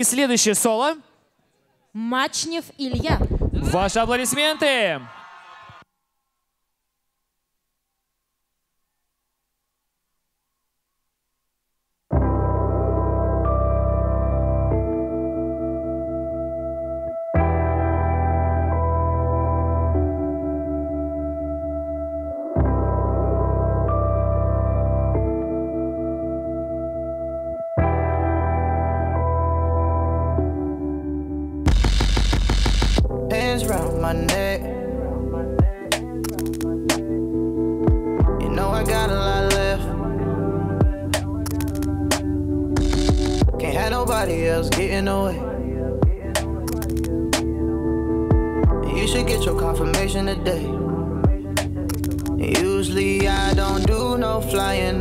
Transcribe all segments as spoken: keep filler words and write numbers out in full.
следующее соло. Мачнев Илья. Ваши аплодисменты. Round my neck, you know I got a lot left. Can't have nobody else get in the way. You should get your confirmation today. Usually I don't do no flying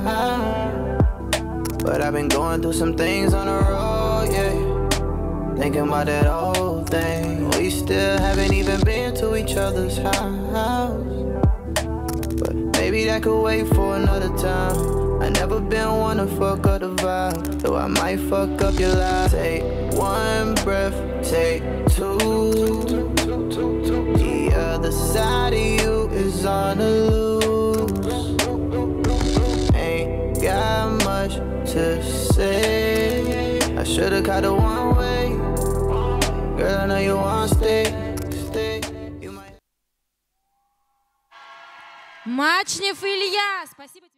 out, but I've been going through some things on the road, yeah. Thinking about that old thing. We still haven't even been to each other's house, but maybe that could wait for another time. I never been one to fuck up the vibe, though I might fuck up your life. Take one breath, take two. The other side of you is on the loose. Ain't got much to say. I should've caught the one way. Girl, I know you want to stay, stay. You might... Мачнев Илья. Спасибо.